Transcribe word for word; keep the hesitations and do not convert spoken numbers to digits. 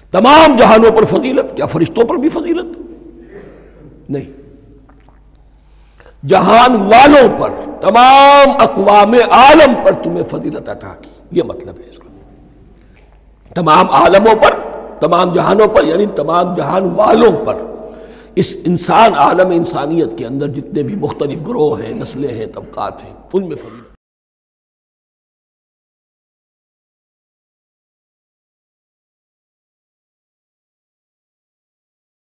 तमाम जहानों पर फजीलत, क्या फरिश्तों पर भी फजीलत नहीं? जहान वालों पर, तमाम अक़वाम आलम पर तुम्हें फजीलत अता की, यह मतलब है इसका। तमाम आलमों पर, तमाम जहानों पर, यानी तमाम जहान वालों पर, इस इंसान आलम इंसानियत के अंदर जितने भी मुख्तलिफ ग्रोह हैं, नस्लें हैं, तबकात हैं, उनमें फजीलत।